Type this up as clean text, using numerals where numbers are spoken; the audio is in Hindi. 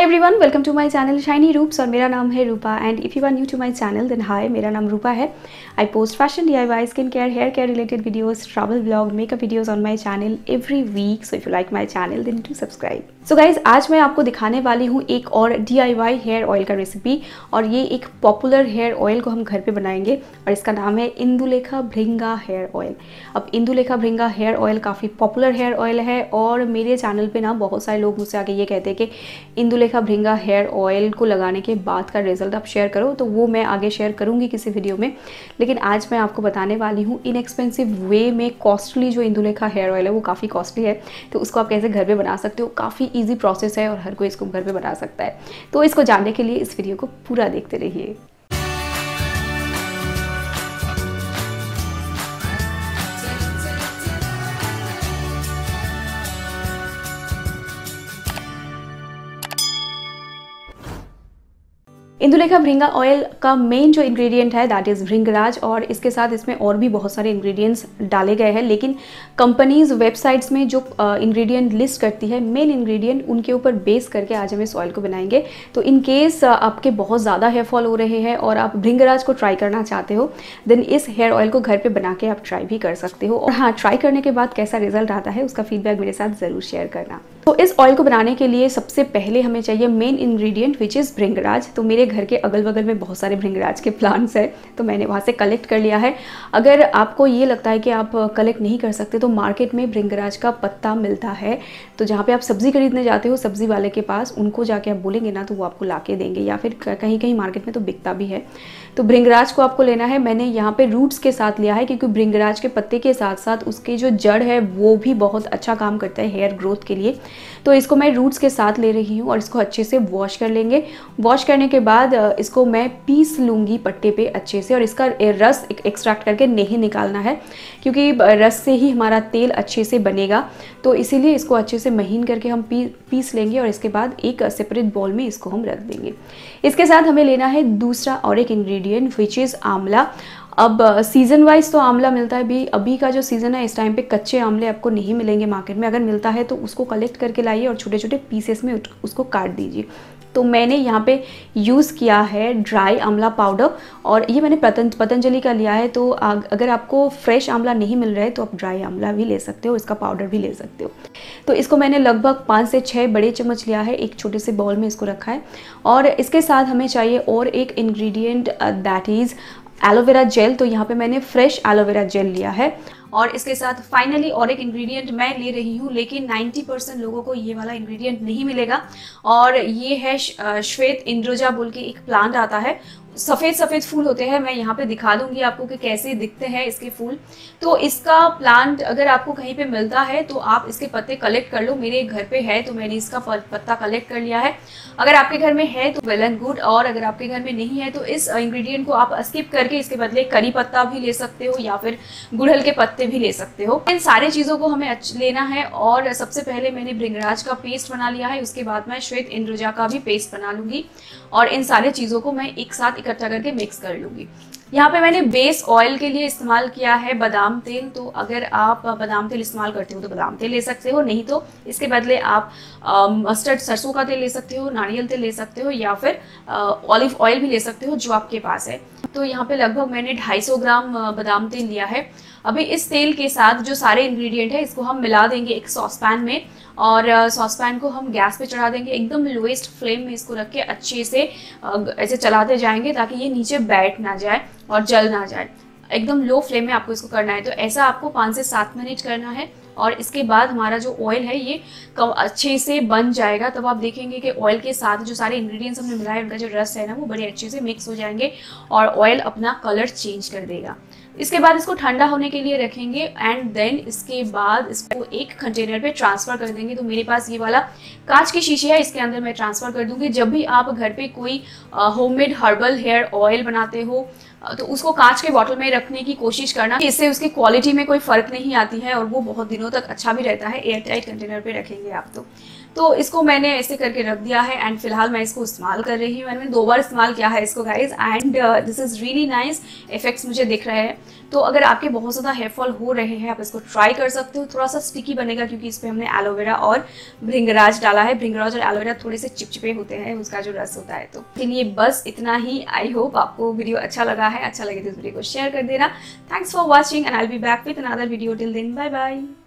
Everyone, welcome to my channel Shiny Roops और मेरा नाम है Rupa and if you are new to my channel then hi, मेरा नाम रूपा है। I post fashion DIY, skin care, hair care related videos, travel vlog, makeup videos on my channel every week. So if you like my channel then do subscribe. So guys, आज मैं आपको दिखाने वाली हूँ एक और DIY हेयर ऑयल का रेसिपी और ये एक पॉपुलर हेयर ऑयल को हम घर पे बनाएंगे और इसका नाम है इंदुलेखा भृंगा हेयर ऑयल। अब इंदुलेखा भृंगा हेयर ऑयल काफ़ी पॉपुलर हेयर ऑयल है और मेरे चैनल पे ना बहुत सारे लोग मुझसे आके ये कहते हैं कि इंदुलेखा भृंगा हेयर ऑयल को लगाने के बाद का रिजल्ट आप शेयर करो, तो वो मैं आगे शेयर करूँगी किसी वीडियो में। लेकिन आज मैं आपको बताने वाली हूँ इनएक्सपेंसिव वे में कॉस्टली जो इंदुलेखा हेयर ऑयल है वो काफ़ी कॉस्टली है, तो उसको आप कैसे घर पे बना सकते हो। काफ़ी इजी प्रोसेस है और हर कोई इसको घर पे बना सकता है। तो इसको जानने के लिए इस वीडियो को पूरा देखते रहिए। इंदुलेखा भृंगा ऑयल का मेन जो इंग्रेडिएंट है दैट इज़ भृंगराज और इसके साथ इसमें और भी बहुत सारे इंग्रेडिएंट्स डाले गए हैं, लेकिन कंपनीज वेबसाइट्स में जो इंग्रेडिएंट लिस्ट करती है मेन इंग्रेडिएंट उनके ऊपर बेस करके आज हम इस ऑयल को बनाएंगे। तो इन केस आपके बहुत ज़्यादा हेयर फॉल हो रहे हैं और आप भृंगराज को ट्राई करना चाहते हो देन इस हेयर ऑयल को घर पर बना के आप ट्राई भी कर सकते हो। और हाँ, ट्राई करने के बाद कैसा रिजल्ट आता है उसका फीडबैक मेरे साथ ज़रूर शेयर करना। तो इस ऑयल को बनाने के लिए सबसे पहले हमें चाहिए main ingredient which is bhringraj. तो मेरे घर के अगल बगल में बहुत सारे भृंगराज के प्लांट्स हैं, तो मैंने वहाँ से कलेक्ट कर लिया है। अगर आपको ये लगता है कि आप कलेक्ट नहीं कर सकते तो मार्केट में भृंगराज का पत्ता मिलता है, तो जहाँ पे आप सब्ज़ी खरीदने जाते हो सब्ज़ी वाले के पास, उनको जाके आप बोलेंगे ना तो वो आपको ला के देंगे, या फिर कहीं कहीं मार्केट में तो बिकता भी है। तो भृंगराज को आपको लेना है। मैंने यहाँ पे रूट्स के साथ लिया है क्योंकि भृंगराज के पत्ते के साथ साथ उसके जो जड़ है वो भी बहुत अच्छा काम करता है हेयर ग्रोथ के लिए। तो इसको मैं रूट्स के साथ ले रही हूँ और इसको अच्छे से वॉश कर लेंगे। वॉश करने के बाद इसको मैं पीस लूँगी पट्टे पे अच्छे से और इसका रस एक्सट्रैक्ट करके नहीं निकालना है क्योंकि रस से ही हमारा तेल अच्छे से बनेगा। तो इसीलिए इसको अच्छे से महीन करके हम पीस लेंगे और इसके बाद एक सेपरेट बाउल में इसको हम रख देंगे। इसके साथ हमें लेना है दूसरा और एक इंग्रेडिएंट विच इज़ आंवला। अब सीज़न वाइज तो आंवला मिलता है भी, अभी का जो सीज़न है इस टाइम पे कच्चे आंवले आपको नहीं मिलेंगे मार्केट में। अगर मिलता है तो उसको कलेक्ट करके लाइए और छोटे छोटे पीसेस में उसको काट दीजिए। तो मैंने यहाँ पे यूज़ किया है ड्राई आंवला पाउडर और ये मैंने पतंजलि का लिया है। तो अगर आपको फ्रेश आंवला नहीं मिल रहा है तो आप ड्राई आंवला भी ले सकते हो, इसका पाउडर भी ले सकते हो। तो इसको मैंने लगभग 5 से 6 बड़े चम्मच लिया है, एक छोटे से बाउल में इसको रखा है। और इसके साथ हमें चाहिए और एक ingredient that is aloe vera gel. तो यहाँ पे मैंने फ्रेश एलोवेरा जेल लिया है और इसके साथ फाइनली और एक इंग्रेडिएंट मैं ले रही हूँ, लेकिन 90% लोगों को ये वाला इंग्रेडिएंट नहीं मिलेगा और ये है श्वेत इंद्रोजा बोल के एक प्लांट आता है। सफ़ेद सफ़ेद फूल होते हैं, मैं यहाँ पे दिखा दूंगी आपको कि कैसे दिखते हैं इसके फूल। तो इसका प्लांट अगर आपको कहीं पे मिलता है तो आप इसके पत्ते कलेक्ट कर लो। मेरे घर पे है तो मैंने इसका पत्ता कलेक्ट कर लिया है। अगर आपके घर में है तो वेल एंड गुड, और अगर आपके घर में नहीं है तो इस इंग्रेडिएंट को आप स्किप करके इसके बदले करी पत्ता भी ले सकते हो या फिर गुड़हल के पत्ते भी ले सकते हो। इन सारी चीज़ों को हमें लेना है और सबसे पहले मैंने भृंगराज का पेस्ट बना लिया है, उसके बाद मैं श्वेत इंद्रोजा का भी पेस्ट बना लूँगी और इन सारी चीज़ों को मैं एक साथ इकट्ठा करके मिक्स कर लूँगी। यहाँ पे मैंने बेस ऑयल के लिए इस्तेमाल किया है बादाम तेल। तो अगर आप बादाम तेल इस्तेमाल करते हो तो बादाम तेल ले सकते हो, नहीं तो इसके बदले आप मस्टर्ड सरसों का तेल ले सकते हो, नारियल तेल ले सकते हो या फिर ऑलिव ऑयल भी ले सकते हो जो आपके पास है। तो यहाँ पे लगभग मैंने 250 ग्राम बादाम तेल लिया है। अभी इस तेल के साथ जो सारे इंग्रेडिएंट है इसको हम मिला देंगे एक सॉसपैन में और सॉसपैन को हम गैस पे चढ़ा देंगे। एकदम लोएस्ट फ्लेम में इसको रख के अच्छे से ऐसे चलाते जाएंगे ताकि ये नीचे बैठ ना जाए और जल ना जाए। एकदम लो फ्लेम में आपको इसको करना है। तो ऐसा आपको 5 से 7 मिनट करना है और इसके बाद हमारा जो ऑयल है ये अच्छे से बन जाएगा। तब आप देखेंगे कि ऑयल के साथ जो सारे इंग्रेडिएंट्स हमने मिलाए उनका जो रस है ना वो बड़े अच्छे से मिक्स हो जाएंगे और ऑयल अपना कलर चेंज कर देगा। इसके बाद इसको ठंडा होने के लिए रखेंगे एंड देन इसके बाद इसको एक कंटेनर पे ट्रांसफ़र कर देंगे। तो मेरे पास ये वाला कांच की शीशी है, इसके अंदर मैं ट्रांसफ़र कर दूंगी। जब भी आप घर पे कोई होममेड हर्बल हेयर ऑयल बनाते हो तो उसको कांच के बॉटल में रखने की कोशिश करना, इससे उसकी क्वालिटी में कोई फ़र्क नहीं आती है और वो बहुत दिनों तक अच्छा भी रहता है। एयर टाइट कंटेनर पे रखेंगे आप तो इसको मैंने ऐसे करके रख दिया है एंड फिलहाल मैं इसको इस्तेमाल कर रही हूँ। मैंने 2 बार इस्तेमाल किया है इसको guys and this is really nice, effects मुझे दिख रहे हैं। तो अगर आपके बहुत ज़्यादा हेयर फॉल हो रहे हैं आप इसको ट्राई कर सकते हो। थोड़ा सा स्टिकी बनेगा क्योंकि इस पर हमने एलोवेरा और भृंगराज डाला है। भृंगराज और एलोवेरा थोड़े से चिपचिपे होते हैं, उसका जो रस होता है। तो लेकिन ये बस इतना ही। आई होप आपको वीडियो अच्छा लगा है। अच्छा लगे तो इस वीडियो को शेयर कर देना। Thanks for watching and I will be back with another video. Till then bye bye.